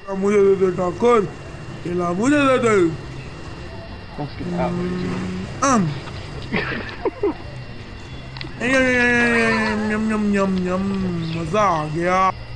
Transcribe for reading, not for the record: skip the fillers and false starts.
मुझे दे दे ठाकुर, केला मुझे दे दे। Okay. अम, यम यम यम यम, मजा आ गया।